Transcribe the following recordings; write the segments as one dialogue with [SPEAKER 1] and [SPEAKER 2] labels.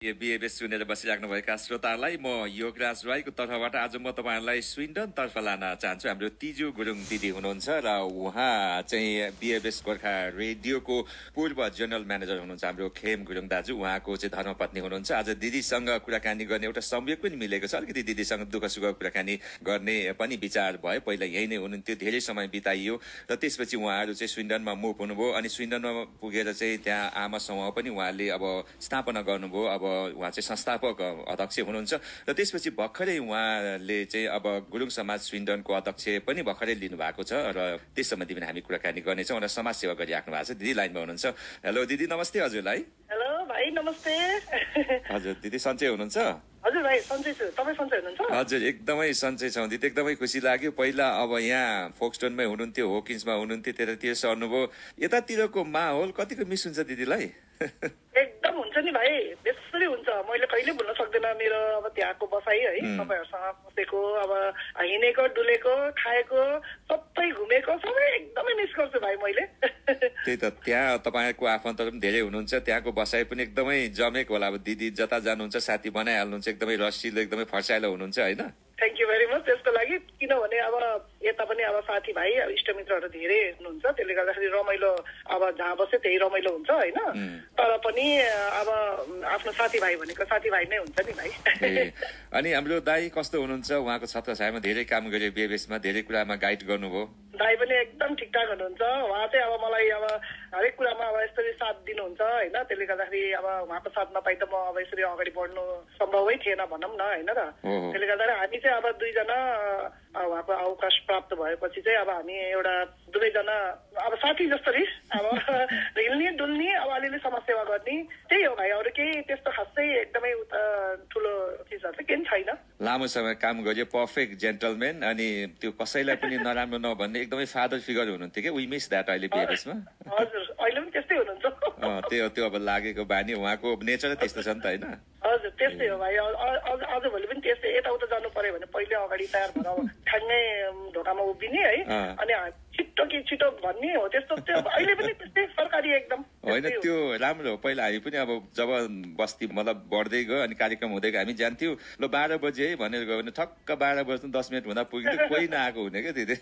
[SPEAKER 1] BFBS सुनेर बसिराख्नुभएका श्रोताहरूलाई म योगराज राईको तर्फबाट आज म तपाईहरुलाई स्विन्डन तर्फ लान चाहन्छु। हाम्रो तिजु गुरुङ दिदी हुनुहुन्छ र उहाँ चाहिँ BFBS गोर्खा रेडियोको पूर्व जनरल म्यानेजर हुनुहुन्छ। हाम्रो खेम गुरुङ दाजु उहाँको चाहिँ धर्मपत्नी हुनुहुन्छ। आज दिदीसँग कुराकानी गर्ने एउटा संयोग पनि मिलेको छ। अलिकति दिदीसँग दुःख सुख कुराकानी गर्ने पनि विचार भयो। पहिला यही नै हुनुहुन्थ्यो, धेरै समय बिताइयो र त्यसपछि उहाँहरू चाहिँ स्विन्डनमा मुभ हुनुभयो अनि स्विन्डनमा पुगेर चाहिँ त्यहाँ आमा समूह पनि उहाँले अब स्थापना गर्नुभयो। अब उहाँ चाहिँ संस्थापक अध्यक्ष हुनुहुन्छ र त्यसपछि भर्खरै उहाँले चाहिँ अब गुरुङ समाज स्विन्डनको अध्यक्ष पनि भर्खरै लिनु भएको छ र त्यस सम्बन्धी पनि हामी कुराकानी गर्नेछौँ र समाज सेवा गरिराख्नु भएको छ। दिदी लाइनमा हुनुहुन्छ। हेलो दिदी, नमस्ते हजुरलाई।
[SPEAKER 2] हेलो भाइ, नमस्ते।
[SPEAKER 1] हजुर दिदी सन्चै हुनुहुन्छ?
[SPEAKER 2] हजुर भाइ सन्चै छु, तपाईँ सन्चै हुनुहुन्छ?
[SPEAKER 1] हजुर एकदमै सन्चै छौँ दिदी, एकदमै खुसी लाग्यो। पहिला अब यहाँ फोक्सटोनमै हुनुहुन्थ्यो, होकिन्समा हुनुहुन्थ्यो, त्यतातिर सर्नुभयो। यतातिरको माहौल कतिको मिस हुन्छ दिदीलाई?
[SPEAKER 2] एकदम हुन्छ नि भाइ, बेसरी हुन्छ। मैले कहिले भुल्न सक्दैन मेरो अब त्यहाँको बसाइ है, तपाईँहरूसँग बसेको, अब हिँडेको, डुलेको, खाएको, सबै घुमेको, सबै एकदमै मिस गर्छु भाइ मैले।
[SPEAKER 1] त्यही त, त्यहाँ तपाईँको आफन्तहरू पनि धेरै हुनुहुन्छ, त्यहाँको बसाइ पनि एकदमै जमेको होला। अब दिदी जता जानुहुन्छ साथी बनाइहाल्नुहुन्छ, एकदमै रसिलो, एकदमै फर्साइलो हुनुहुन्छ होइन?
[SPEAKER 2] थ्याङ्क यू भेरी मच त्यसको लागि। किनभने अब यता पनि अब साथीभाइ अब इष्टमित्रहरू धेरै हुनुहुन्छ, त्यसले गर्दाखेरि रमाइलो, अब जहाँ बस्यो त्यही रमाइलो हुन्छ होइन। तर पनि अब आफ्नो साथीभाइ भनेको साथीभाइ नै हुन्छ नि भाइ।
[SPEAKER 1] अनि हाम्रो दाई कस्तो हुनुहुन्छ? उहाँको छत्रछायामा धेरै काम गरे, BFBSमा धेरै कुरामा गाइड गर्नुभयो।
[SPEAKER 2] दाई पनि एकदम ठिकठाक हुनुहुन्छ। उहाँ चाहिँ अब मलाई अब हरेक कुरामा अब यसरी साथ दिनुहुन्छ होइन। त्यसले गर्दाखेरि अब उहाँको साथ नपाइ त म अब यसरी अगाडि बढ्नु सम्भवै थिएन भनौँ न होइन र। त्यसले गर्दाखेरि हामी चाहिँ अब दुईजना उहाँको अवकाश प्राप्त भएपछि चाहिँ अब हामी एउटा दुवैजना अब साथी जसरी अब हिँड्ने डुल्ने, अब अलिअलि समाजसेवा गर्ने, त्यही हो भाइ। अरू केही त्यस्तो खासै एकदमै उता ठुलो चिजहरू चाहिँ केही छैन।
[SPEAKER 1] लामो समय काम गर्यो, पर्फेक्ट जेन्टलम्यान, अनि त्यो कसैलाई पनि नराम्रो नभन्ने एकदमै फादर फिगर हुनुहुन्थ्यो क्या। वी मिस द्याट अहिले BFBSमा।
[SPEAKER 2] हजुर अहिले पनि त्यस्तै हुनुहुन्छ।
[SPEAKER 1] त्यो अब लागेको बानी, उहाँको नेचर त्यस्तो छ नि त होइन?
[SPEAKER 2] हजुर त्यस्तै हो भाइ। आजभोलि पनि त्यस्तै, यताउता जानु पर्यो भने पहिले अगाडि तयार भएर ठ्याङ्गै ढोकामा उभिने है, अनि छिट्टो कि छिटो भन्ने हो। त्यस्तो चाहिँ अब अहिले पनि त्यस्तै सरकारी एकदम
[SPEAKER 1] होइन। त्यो राम्रो हो। पहिला हामी पनि अब जब बस्ती मतलब बढ्दै गयो अनि कार्यक्रम हुँदै गयो, हामी जान्थ्यौँ ल 12 बजे है भनेर गयो भने ठक्क 12 बज्नु 10 मिनट हुँदा पुग्थ्यो, कोही नआएको हुने क्या दिदी।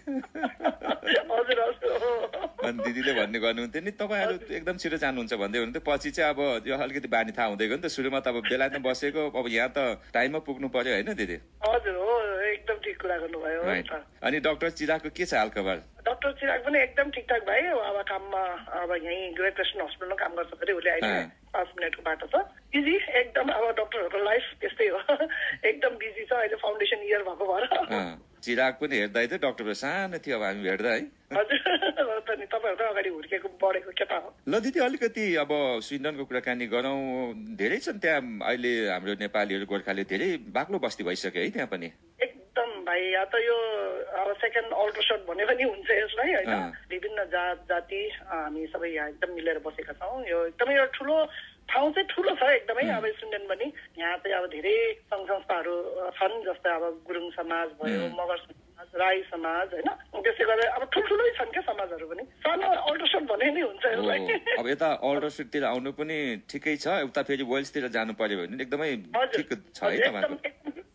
[SPEAKER 2] हजुर हजुर।
[SPEAKER 1] अनि दिदीले भन्ने गर्नुहुन्थ्यो नि तपाईँहरू एकदम छिटो जानुहुन्छ भन्दै हुनुहुन्थ्यो। पछि चाहिँ अब यो अलिकति बानी थाहा हुँदै गयो नि त। सुरुमा त अब बेलायतमा बसेको, अब यहाँ त टाइममा पुग्नु पर्यो होइन दिदी?
[SPEAKER 2] हजुर हो, एकदम ठिक कुरा गर्नुभयो।
[SPEAKER 1] अनि डाक्टर चिरागको के छ हालखबर?
[SPEAKER 2] डाक्टर चिराग पनि एकदम ठिकठाक भाइ। अब काममा अब यहीँ ग्रेट वेस्टर्न हस्पिटलमा काम गर्छ फेरि उसले। अहिले 5 मिनटको बाटो छ। बिजी एकदम। अब डक्टरहरूको लाइफ त्यस्तै हो, एकदम बिजी छ अहिले, फाउन्डेसन इयर भएको भएर।
[SPEAKER 1] चिराग पनि हेर्दा थियो, डाक्टर सानो थियो अब हामी भेट्दा है।
[SPEAKER 2] हजुर तपाईँहरूको अगाडि हुर्केको बढेको केटा हो।
[SPEAKER 1] ल दिदी, अलिकति अब स्विन्डनको कुराकानी गरौँ। धेरै छन् त्यहाँ अहिले हाम्रो नेपालीहरू, गोर्खाली धेरै बाक्लो बस्ती भइसक्यो है त्यहाँ पनि?
[SPEAKER 2] एकदम भाइ, या त यो अब सेकेन्ड अल्ट्रासाउन्ड भने पनि हुन्छ यसलाई होइन। विभिन्न जात जाति हामी सबै यहाँ एकदम मिलेर बसेका छौँ। यो एकदमै एउटा ठुलो ठाउँ चाहिँ ठुलो छ एकदमै। अब स्विन्डन पनि यहाँ चाहिँ अब धेरै सङ्घ संस्थाहरू छन्, जस्तै अब गुरुङ समाज भयो, मगर समाज, राई समाज होइन। त्यसै गरेर अब ठुल्ठुलै छन् क्या समाजहरू पनि। सानो अल्ट्रासाउन्ड भने नि हुन्छ यसलाई।
[SPEAKER 1] अब यता अल्ट्रासाउन्डतिर आउनु पनि ठिकै छ, उता फेरि वेल्सतिर जानु पर्यो भने एकदमै ठिक छ है तपाईँको?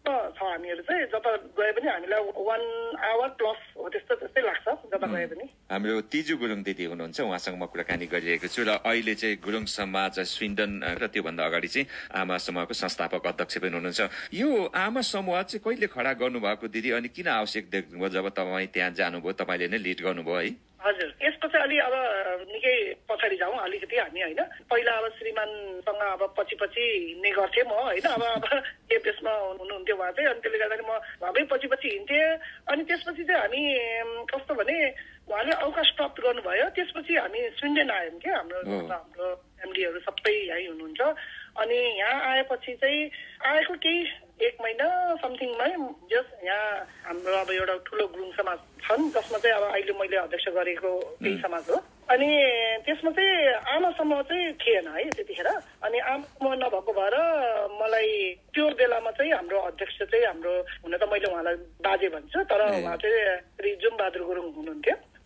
[SPEAKER 2] छ हामीहरू चाहिँ जता गए पनि हामीलाई 1 आवर प्लस हो, त्यस्तै लाग्छ जता गए पनि।
[SPEAKER 1] हाम्रो तिजु गुरुङ दिदी हुनुहुन्छ, उहाँसँग म कुराकानी गरिरहेको छु। र अहिले चाहिँ गुरुङ समाज स्विन्डन र त्योभन्दा अगाडि चाहिँ आमा समूहको संस्थापक अध्यक्ष पनि हुनुहुन्छ। यो आमा समूह चाहिँ कहिले खडा गर्नुभएको दिदी, अनि किन आवश्यक देख्नुभयो जब तपाईँ त्यहाँ जानुभयो, तपाईँले नै लिड गर्नुभयो है?
[SPEAKER 2] हजुर यसको चाहिँ अलि अब निकै पछाडि जाउँ अलिकति हामी होइन। पहिला अब श्रीमानसँग अब पछि हिँड्ने गर्थेँ म होइन। अब BFBSमा हुनुहुन्थ्यो उहाँ चाहिँ, अनि त्यसले गर्दाखेरि म उहाँकै पछि हिँड्थेँ। अनि त्यसपछि चाहिँ हामी कस्तो भने उहाँले अवकाश प्राप्त गर्नुभयो, त्यसपछि हामी स्विन्डन आयौँ क्या। हाम्रो फ्यामिलीहरू सबै यहीँ हुनुहुन्छ। अनि यहाँ आएपछि चाहिँ आएको केही 1 महिना समथिङमै जस्ट यहाँ हाम्रो अब एउटा ठुलो गुरुङ समाज छन्, जसमा चाहिँ अब अहिले मैले अध्यक्ष गरेको केही समाज हो। अनि त्यसमा चाहिँ आमा समूह चाहिँ थिएन है त्यतिखेर। अनि आमा समूह नभएको भएर मलाई त्यो बेलामा चाहिँ हाम्रो अध्यक्ष चाहिँ हाम्रो, हुन त मैले उहाँलाई बाजे भन्छु, तर उहाँ चाहिँ श्री जुम बहादुर गुरुङ हुनुहुन्थ्यो।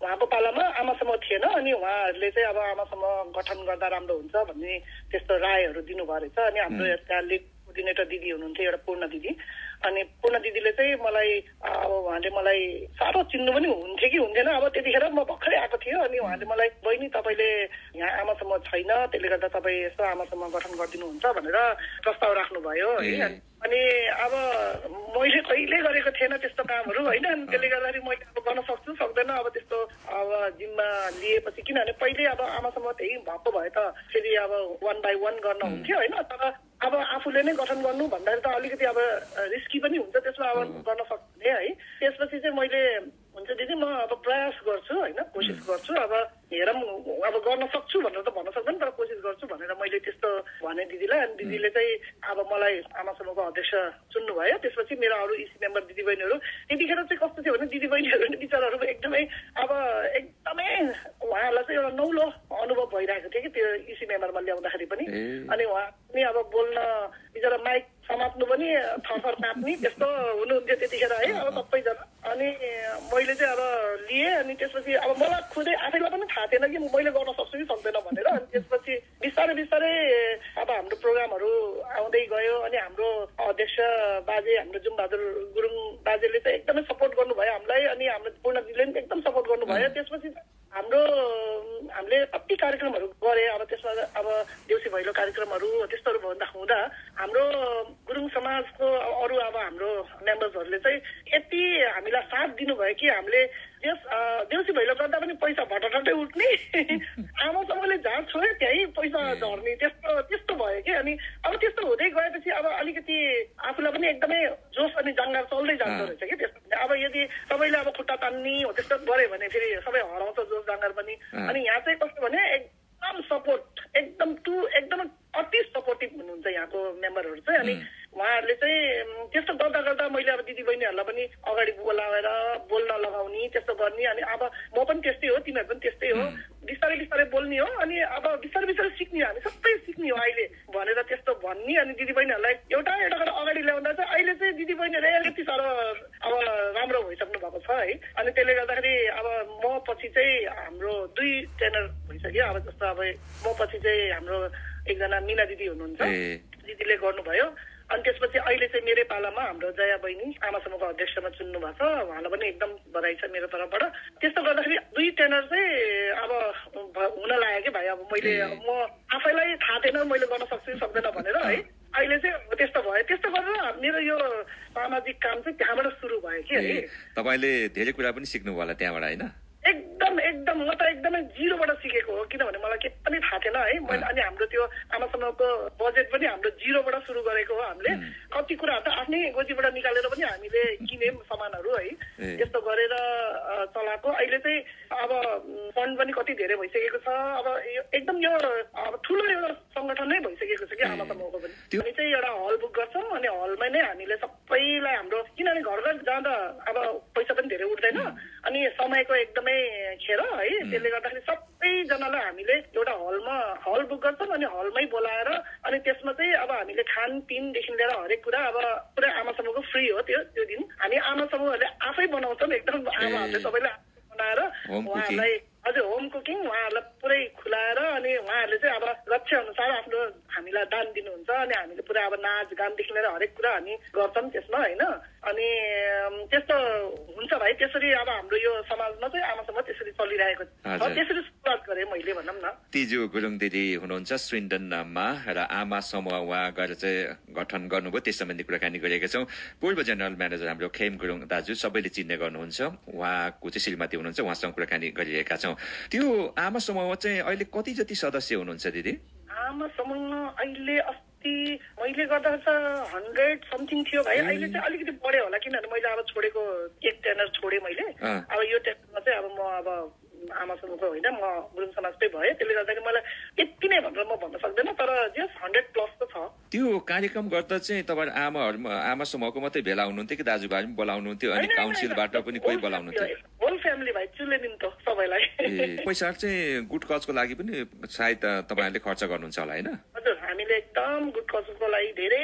[SPEAKER 2] उहाँको पालामा आमा समूह थिएन अनि उहाँहरूले चाहिँ अब आमा समूह गठन गर्दा राम्रो हुन्छ भन्ने त्यस्तो रायहरू दिनुभएको रहेछ अनि हाम्रो त्यहाँ लिड कोअर्डिनेटर दिदी हुनुहुन्थ्यो एउटा पूर्ण दिदी अनि पूर्ण दिदीले चाहिँ मलाई अब उहाँले मलाई साह्रो चिन्नु पनि हुन्थ्यो कि हुन्थेन अब त्यतिखेर म भर्खरै आएको थियो अनि उहाँले मलाई बहिनी तपाईँले यहाँ आमा समूह छैन त्यसले गर्दा तपाईँ यसो आमा समूह गठन गरिदिनुहुन्छ भनेर प्रस्ताव राख्नुभयो है अनि अब मैले कहिले गरेको थिएन त्यस्तो कामहरू होइन अनि त्यसले गर्दाखेरि मैले अब गर्न सक्छु सक्दैन अब त्यस्तो अब जिम्मा लिएपछि किनभने पहिले अब आमा समूह त्यही भएको भए त फेरि अब 1 by 1 गर्न हुन्थ्यो होइन तर अब आफूले नै गठन गर्नु भन्दाखेरि त अलिकति अब रिस्की पनि हुन्छ त्यसमा अब गर्न सक्ने है त्यसपछि चाहिँ मैले हुन्छ दिदी म अब प्रयास गर्छु होइन कोसिस गर्छु अब हेरौँ अब गर्न सक्छु भनेर त भन्न सक्दैन तर कोसिस गर्छु भनेर मैले त्यस्तो भने दिदीलाई अनि दिदीले चाहिँ अब मलाई आमा समूहको अध्यक्ष चुन्नुभयो त्यसपछि मेरो अरू इसी मेम्बर दिदीबहिनीहरू त्यतिखेर चाहिँ कस्तो थियो भने दिदीबहिनीहरू नि बिचराहरू एकदमै अब एकदमै उहाँहरूलाई चाहिँ एउटा नौलो अनुभव भइरहेको थियो कि त्यो इसी मेम्बरमा ल्याउँदाखेरि पनि अनि उहाँ पनि अब बोल्न बिचरा माइक समात्नु पनि थरथर काट्ने त्यस्तो हुनुहुन्थ्यो त्यतिखेर है अब सबैजना अनि मैले चाहिँ अब लिएँ अनि त्यसपछि अब मलाई खुदै आफैलाई पनि थाहा थिएन कि मैले गर्न सक्छु कि सक्दैन भनेर अनि त्यसपछि बिस्तारै बिस्तारै अब हाम्रो प्रोग्रामहरू आउँदै गयो अनि हाम्रो अध्यक्ष बाजे हाम्रो जुमबहादुर गुरुङ बाजेले चाहिँ एकदमै सपोर्ट गर्नुभयो हामीलाई अनि हाम्रो पूर्ण दिदीले पनि एकदम सपोर्ट गर्नुभयो त्यसपछि हामीले कति कार्यक्रमहरू गरे अब त्यसमा अब देउसी भैलो कार्यक्रमहरू त्यस्तोहरू हुँदा हाम्रो गुरुङ समाजको अरू अब हाम्रो मेम्बर्सहरूले चाहिँ यति हामीलाई साथ दिनुभयो कि हामीले त्यस देउसी भैलो गर्दा पनि पैसा भटटटै उठ्ने आमा समूहले जहाँ छोड्यो त्यही पैसा झर्ने त्यस्तो भयो कि अनि अब त्यस्तो हुँदै गएपछि अब अलिकति आफूलाई पनि एकदमै जोस अनि जङ्गार चल्दै जाँदो रहेछ कि त्यस्तो अब यदि सबैले अब खुट्टा तान्ने हो त्यस्तो गऱ्यो भने फेरि सबै हराउँछ जोस जङ्गार पनि अनि यहाँ चाहिँ कस्तो भने एकदम सपोर्ट एकदम अति सपोर्टिभ हुनुहुन्छ यहाँको मेम्बरहरू चाहिँ अनि उहाँहरूले चाहिँ त्यस्तो गर्दा गर्दा मैले अब दिदीबहिनीहरूलाई पनि अगाडि बोलाएर बोल्न लगाउने त्यस्तो गर्ने अनि अब म पनि त्यस्तै हो तिमीहरू पनि त्यस्तै हो बिस्तारै बिस्तारै बोल्ने हो अनि अब बिस्तारै बिस्तारै सिक्ने हो हामी सबै सिक्ने हो अहिले भनेर त्यस्तो भन्ने अनि दिदीबहिनीहरूलाई एउटा गरेर अगाडि ल्याउँदा चाहिँ अहिले चाहिँ दिदीबहिनीहरू यति साह्रो अब राम्रो भइसक्नु भएको छ है अनि त्यसले गर्दाखेरि अब म पछि चाहिँ हाम्रो 2 टेनर भइसक्यो अब जस्तो अब म पछि चाहिँ हाम्रो एकजना मिना दिदी हुनुहुन्छ दिदीले गर्नुभयो अनि त्यसपछि अहिले चाहिँ मेरै पालामा हाम्रो जया बहिनी आमा समूहको अध्यक्षमा चुन्नु भएको छ उहाँलाई पनि एकदम बधाई छ मेरो तर्फबाट त्यस्तो गर्दाखेरि 2 टेनर चाहिँ अब हुन लाग्यो कि भाइ अब मैले म आफैलाई थाहा थिएन मैले गर्न सक्छु सक्दैन भनेर है अहिले चाहिँ त्यस्तो भयो त्यस्तो गरेर मेरो यो सामाजिक काम चाहिँ त्यहाँबाट सुरु भयो कि है
[SPEAKER 1] तपाईले धेरै कुरा पनि सिक्नु होला त्यहाँबाट हैन
[SPEAKER 2] एकदम म त एकदमै जिरोबाट सिकेको हो किनभने मलाई के पनि थाहा थिएन है मैले अनि हाम्रो त्यो आमा समूहको बजेट पनि हाम्रो जिरोबाट सुरु गरेको हो हामीले कति कुराहरू त आफ्नै गोजीबाट निकालेर पनि हामीले किन्यौँ सामानहरू है त्यस्तो गरेर चलाएको अहिले चाहिँ अब फन्ड पनि कति धेरै भइसकेको छ अब एकदम यो अब ठुलो एउटा संगठन नै भइसकेको छ कि आमा समूहको पनि हामी चाहिँ एउटा हल बुक गर्छौँ अनि हलमै नै हामीले सबैलाई हाम्रो किनभने घर घर जाँदा अब पैसा पनि धेरै उठ्दैन अनि समयको एकदमै खेर है त्यसले गर्दाखेरि सबैजनालाई हामीले एउटा हल बुक गर्छौँ अनि हलमै बोलाएर अनि त्यसमा चाहिँ अब हामीले खानपिनदेखि लिएर हरेक कुरा अब पुरै आमा समूहको फ्री हो त्यो दिन हामी आमा समूहहरूले आफै बनाउँछौँ एकदम आमाहरूले सबैलाई बनाएर उहाँहरूलाई हजुर होम कुकिङ उहाँहरूलाई पुरै खुलाएर अनि उहाँहरूले चाहिँ अब लक्ष्य अनुसार आफ्नो हामीलाई दान दिनुहुन्छ अनि हामीले पुरा अब नाच गानदेखि लिएर हरेक कुरा हामी गर्छौँ त्यसमा होइन अनि त्यस्तो हुन्छ भाइ त्यसरी अब हाम्रो यो समाजमा चाहिँ आमा समूह त्यसरी चलिरहेको छ त्यसरी सुरुवात गरेँ मैले भनौँ न
[SPEAKER 1] तिजु गुरुङ दिदी हुनुहुन्छ स्विन्डनमा र आमा समूह उहाँ गएर चाहिँ गठन गर्नुभयो त्यस सम्बन्धी कुराकानी गरेका छौँ पूर्व जेनरल म्यानेजर हाम्रो खेम गुरुङ दाजु सबैले चिन्ने गर्नुहुन्छ उहाँको चाहिँ श्रीमती हुनुहुन्छ उहाँसँग कुराकानी गरिरहेका छौँ त्यो आमा समूहमा चाहिँ अहिले कति जति सदस्य हुनुहुन्छ दिदी
[SPEAKER 2] आमा समूह अहिले अस्ति मैले गर्दा चाहिँ 100 समथिङ थियो भाइ अहिले चाहिँ अलिकति बढ्यो होला किनभने मैले अब छोडेको 1 टेनर छोडेँ मैले अब यो टेनरमा चाहिँ अब म अब आमा समूहको होइन म गुरुङ समाजकै भएँ त्यसले गर्दाखेरि मलाई यति नै भनेर म भन्न सक्दैन तर जस 100 प्लस त छ
[SPEAKER 1] त्यो कार्यक्रम गर्दा चाहिँ तपाईहरु आमा समूहको मात्रै भेला हुनुहुन्थ्यो कि दाजुभाइ पनि बोलाउनुहुन्थ्यो अनि काउन्सिलबाट पनि कोही बोलाउनुहुन्थ्यो
[SPEAKER 2] होल फ्यामिली भाइ चुले दिन त सबैलाई
[SPEAKER 1] पैसा चाहिँ गुड कजको लागि पनि सायद तपाईहरुले खर्च गर्नुहुन्छ होला हैन
[SPEAKER 2] हजुर हामीले एकदम गुड कजको लागि धेरै ठाउँमा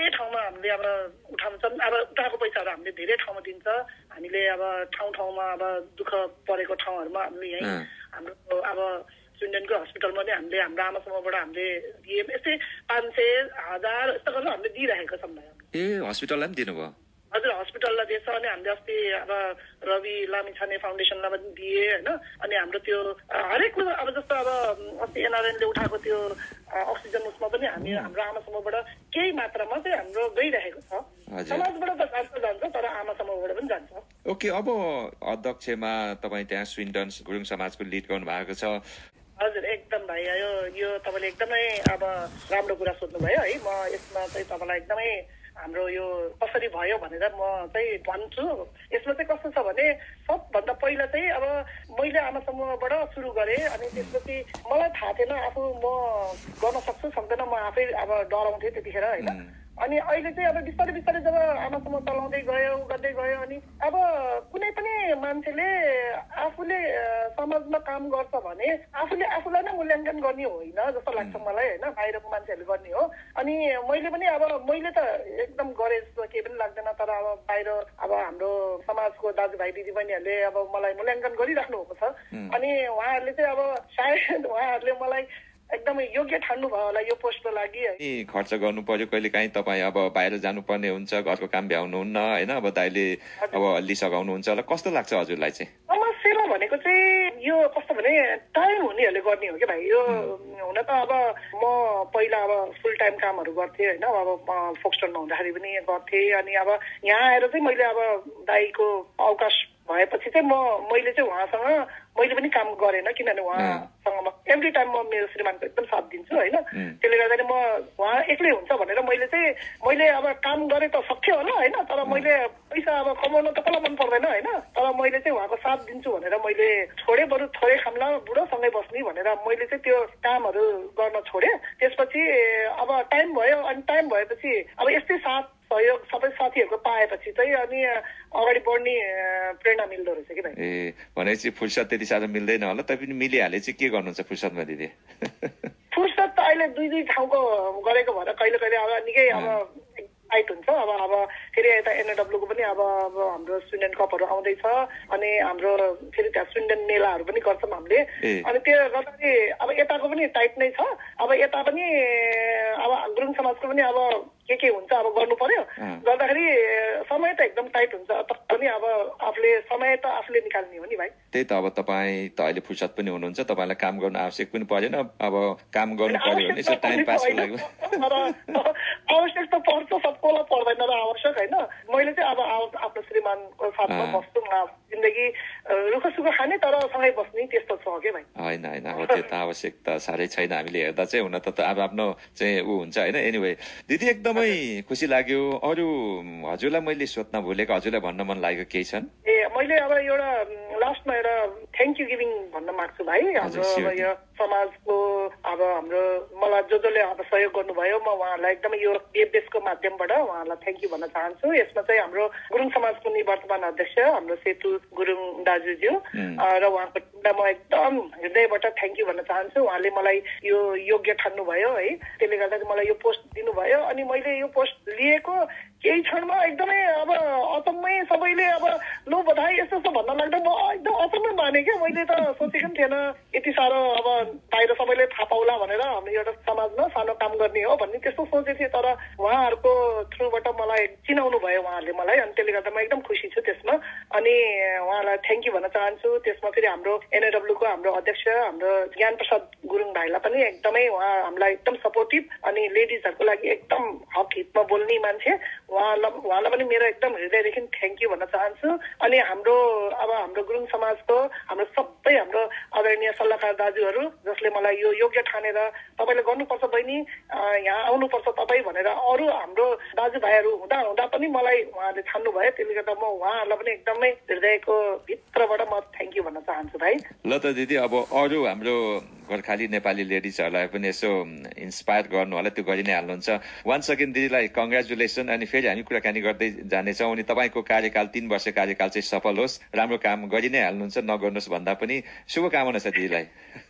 [SPEAKER 2] हामीले अब उठाउँछन् अब उठाएको पैसाहरू हामीले धेरै ठाउँमा दिन्छ हामीले अब ठाउँमा अब दुःख परेको ठाउँहरूमा हामीले यही हाम्रो अब स्विन्डनको हस्पिटलमा नै हामीले हाम्रो आमा समूहबाट हामीले दिए यस्तै 500, 1000 यस्तो गरेर हामीले दिइरहेको छौँ भाइ।
[SPEAKER 1] ए हस्पिटललाई पनि दिनुभयो?
[SPEAKER 2] हजुर हस्पिटललाई दिएछ अनि हामीले अस्ति अब रवि लामिछाने फाउन्डेसनलाई पनि दिए होइन अनि हाम्रो त्यो हरेक कुरो अब जस्तो अब अस्ति एनआरएनले उठाएको त्यो अक्सिजन उसमा पनि हामी हाम्रो आमा समूहबाट केही मात्रामा चाहिँ हाम्रो गइरहेको छ। समाजबाट त जान्छ तर आमा समूहबाट पनि जान्छ।
[SPEAKER 1] ओके, अब अध्यक्षमा तपाईँ त्यहाँ स्विन्डन गुरुङ समाजको लिड गर्नु भएको छ।
[SPEAKER 2] हजुर एकदम भाइ यो तपाईँले एकदमै अब राम्रो कुरा सोध्नुभयो है। म यसमा चाहिँ तपाईँलाई एकदमै हाम्रो यो कसरी भयो भनेर म चाहिँ भन्छु। यसमा चाहिँ कस्तो छ भने सबभन्दा पहिला चाहिँ अब मैले आमा समूहबाट सुरु गरेँ अनि त्यसपछि मलाई थाहा थिएन आफू म गर्न सक्छु सक्दैन म आफै अब डराउँथेँ त्यतिखेर होइन। अनि अहिले चाहिँ अब बिस्तारै बिस्तारै जब आमा समूह चलाउँदै गयो गर्दै गयो अनि अब कुनै पनि मान्छेले आफूले समाजमा काम गर्छ भने आफूले आफूलाई नै मूल्याङ्कन गर्ने होइन जस्तो लाग्छ मलाई होइन, बाहिरको मान्छेहरूले गर्ने हो। अनि मैले पनि अब मैले त एकदम गरेँ जस्तो केही पनि लाग्दैन तर अब बाहिर अब हाम्रो समाजको दाजुभाइ दिदीबहिनीहरूले अब मलाई मूल्याङ्कन गरिराख्नु भएको छ अनि उहाँहरूले चाहिँ अब सायद उहाँहरूले मलाई एकदमै योग्य ठान्नु भयो होला यो पोस्टको लागि है।
[SPEAKER 1] खर्च गर्नु पर्यो कहिले काहीँ तपाईँ अब बाहिर जानुपर्ने हुन्छ, घरको काम भ्याउनुहुन्न होइन, अब दाइले अब हल्ली सघाउनुहुन्छ होला, कस्तो लाग्छ हजुरलाई चाहिँ?
[SPEAKER 2] समस्या भनेको चाहिँ यो कस्तो भने टाइम हुनेहरूले गर्ने हो कि भाइ। यो हुन त अब म पहिला अब फुल टाइम कामहरू गर्थेँ होइन, अब फोक्सटनमा हुँदाखेरि पनि गर्थेँ अनि अब यहाँ आएर चाहिँ मैले अब दाइको अवकाश भएपछि चाहिँ मैले चाहिँ उहाँसँग मैले पनि काम गरेन किनभने उहाँसँग म एभ्री टाइम म मेरो श्रीमानको एकदम साथ दिन्छु होइन। त्यसले गर्दाखेरि म उहाँ एक्लै हुन्छ भनेर मैले अब काम गरे त सक्थ्यो होला होइन तर मैले पैसा अब कमाउन त कसलाई मन पर्दैन होइन तर मैले चाहिँ उहाँको साथ दिन्छु भनेर मैले छोडेँ। बरु थोरै खाम्ला बुढोसँगै बस्ने भनेर मैले चाहिँ त्यो कामहरू गर्न छोडेँ। त्यसपछि अब टाइम भयो अनि टाइम भएपछि अब यस्तै साथ सहयोग सबै साथीहरूको पाएपछि चाहिँ अनि अगाडि बढ्ने प्रेरणा मिल्दो रहेछ कि भाइ।
[SPEAKER 1] ए भनेपछि फुर्सद त्यति साह्रो मिल्दैन होला, तैपनि मिलिहाले चाहिँ के गर्नुहुन्छ फुर्सदमा दिदी?
[SPEAKER 2] फुर्सद त अहिले दुई ठाउँको गरेको भएर कहिले कहिले अब निकै अब टाइट हुन्छ। अब फेरि यता एनएडब्ल्यूको पनि अब हाम्रो स्विन्डन कपहरू आउँदैछ अनि हाम्रो फेरि त्यहाँ स्विन्डन मेलाहरू पनि गर्छौँ हामीले अनि त्यो गर्दाखेरि अब यताको पनि टाइट नै छ। अब यता पनि अब गुरुङ समाजको पनि अब के हुन्छ अब गर्नु पर्यो गर्दाखेरि समय त एकदम टाइट हुन्छ पनि अब आफूले समय त आफूले निकाल्ने हो नि भाइ।
[SPEAKER 1] त्यही त अब तपाईँ त अहिले फुर्सद पनि हुनुहुन्छ, तपाईँलाई काम गर्नु आवश्यक पनि परेन, अब काम गर्नु पर्यो भने चाहिँ टाइम पासको लागि
[SPEAKER 2] आवश्यक त पर्छ, सबकोलाई पर्दैन र आवश्यक होइन। मैले चाहिँ अब आफ्नो श्रीमानको साथमा बस्छु जिन्दगी रुख सुख खाने तर सँगै बस्ने त्यस्तो छ के भाइ?
[SPEAKER 1] होइन हो त्यो त आवश्यक त साह्रै छैन हामीले हेर्दा चाहिँ, हुन त अब आफ्नो चाहिँ ऊ हुन्छ होइन। एनिवे दिदी एकदमै खुसी लाग्यो। अरू हजुरलाई मैले सोध्न भुलेको हजुरलाई भन्न मन लागेको केही छन्?
[SPEAKER 2] मैले अब एउटा लास्टमा एउटा थ्याङ्क यू गिभिङ भन्न माग्छु भाइ। हाम्रो अब यो समाजको अब हाम्रो मलाई जसले अब सहयोग गर्नुभयो म उहाँहरूलाई एकदमै यो BFBSको माध्यमबाट उहाँहरूलाई थ्याङ्क यू भन्न चाहन्छु। यसमा चाहिँ हाम्रो गुरुङ समाजको निवर्तमान अध्यक्ष हाम्रो सेतु गुरुङ दाजुज्यू र उहाँको टिमलाई म एकदम हृदयबाट थ्याङ्क यू भन्न चाहन्छु। उहाँले मलाई यो योग्य ठान्नुभयो है, त्यसले गर्दा मलाई यो पोस्ट दिनुभयो अनि मैले यो पोस्ट लिएको केही क्षणमा एकदमै अब अचम्मै सबैले अब लो बधाई यस्तो भन्न लाग्दा म एकदम अचम्मै माने क्या। मैले त सोचेको पनि थिएन यति साह्रो अब बाहिर सबैले थाहा पाउला भनेर हामी एउटा समाजमा सानो काम गर्ने हो भन्ने त्यस्तो सोचेको थिएँ तर उहाँहरूको थ्रुबाट मलाई चिनाउनु भयो उहाँहरूले मलाई अनि त्यसले गर्दा म एकदम खुसी छु त्यसमा अनि उहाँलाई थ्याङ्क यू भन्न चाहन्छु। त्यसमा फेरि हाम्रो एनएडब्ल्यूको हाम्रो अध्यक्ष हाम्रो ज्ञान प्रसाद गुरुङ भाइलाई पनि एकदमै उहाँ हामीलाई एकदम सपोर्टिभ अनि लेडिजहरूको लागि एकदम हक हितमा बोल्ने मान्छे उहाँलाई पनि मेरो एकदम हृदयदेखि थ्याङ्क यू भन्न चाहन्छु। अनि हाम्रो गुरुङ समाजको हाम्रो सबै हाम्रो आदरणीय सल्लाहकार दाजुहरू जसले मलाई यो योग्य ठानेर तपाईँले गर्नुपर्छ बहिनी यहाँ आउनुपर्छ तपाईँ भनेर अरू हाम्रो दाजुभाइहरू हुँदा पनि मलाई उहाँले छान्नु भयो। त्यसले गर्दा म उहाँहरूलाई पनि एकदमै हृदयको भित्रबाट म थ्याङ्क यू भन्न चाहन्छु भाइ।
[SPEAKER 1] ल त दिदी अब अरू हाम्रो गोर्खाली नेपाली लेडिजहरूलाई पनि यसो इन्सपायर गर्नु होला, त्यो गरि नै हाल्नुहुन्छ। वान्स अगेन दिदीलाई कङ्ग्रेचुलेसन अनि फेरि हामी कुराकानी गर्दै जानेछौँ अनि तपाईँको कार्यकाल 3 वर्ष कार्यकाल चाहिँ सफल होस्, राम्रो काम गरि नै हाल्नुहुन्छ, नगर्नुहोस् भन्दा पनि शुभकामना छ दिदीलाई।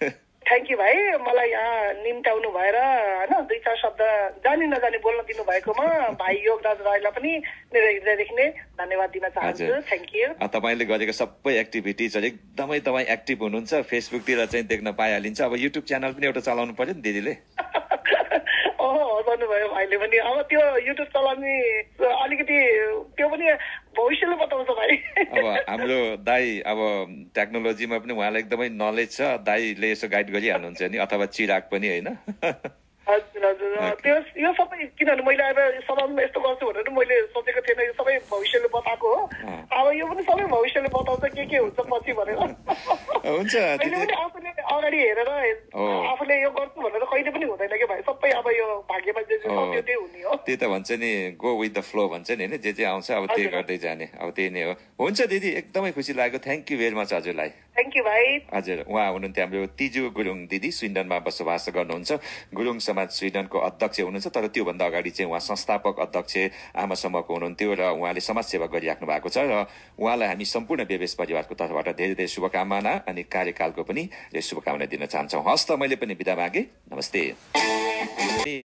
[SPEAKER 2] थ्याङ्क यू भाइ मलाई यहाँ निम्त्याउनु भएर होइन 2-4 शब्द जानी नजानी बोल्न दिनु भएकोमा भाइ योगराज राईलाई पनि मेरो हृदयदेखि नै धन्यवाद दिन चाहन्छु थ्याङ्क यू
[SPEAKER 1] तपाईले गरेको सबै एक्टिभिटिजहरु एकदमै तपाई एक्टिभ हुनुहुन्छ फेसबुकतिर चाहिँ देख्न पाइहालिन्छ अब युट्युब च्यानल पनि एउटा चलाउनु पर्यो नि दिदीले
[SPEAKER 2] भन्नुभयो भाइले पनि अब त्यो युट्युब चलाउने अलिकति त्यो पनि भविष्यले बताउँछ भाइ
[SPEAKER 1] अब हाम्रो दाइ अब टेक्नोलोजीमा पनि उहाँलाई एकदमै नलेज छ दाइले यसो गाइड गरिहाल्नुहुन्छ नि अथवा चिराग पनि होइन
[SPEAKER 2] हजुर हजुर त्यो यो सबै किनभने मैले अब समाजमा यस्तो गर्छु भनेर मैले सोचेको थिएन यो सबै भविष्यले बताएको हो अब यो पनि सबै भविष्यले बताउँछ के हुन्छ पछि भनेर
[SPEAKER 1] हुन्छ
[SPEAKER 2] आफूले अगाडि हेरेर आफूले यो गर्छु भनेर कहिले पनि हुँदैन कि भाइ सबै अब यो भाग्यमा जे सक्यो त्यही हुने हो
[SPEAKER 1] त्यही त भन्छ नि गो विथ द फ्लो भन्छ नि होइन जे आउँछ अब त्यही गर्दै जाने अब त्यही नै हो हुन्छ दिदी एकदमै खुसी लाग्यो थ्याङ्क यू भेरी मच हजुरलाई
[SPEAKER 2] थ्याङ्क यू भाइ हजुर
[SPEAKER 1] उहाँ हुनुहुन्थ्यो हाम्रो तिजु गुरुङ दिदी स्विन्डनमा बसोबास गर्नुहुन्छ गुरुङ समाज स्विडनको अध्यक्ष हुनुहुन्छ तर त्योभन्दा अगाडि चाहिँ उहाँ संस्थापक अध्यक्ष आमा समूहको हुनुहुन्थ्यो र उहाँले समाज सेवा गरिराख्नु भएको छ र उहाँलाई हामी सम्पूर्ण BFBS परिवारको तर्फबाट धेरै धेरै शुभकामना अनि कार्यकालको पनि शुभकामना दिन चाहन्छौँ हस्त मैले पनि बिदा मागे नमस्ते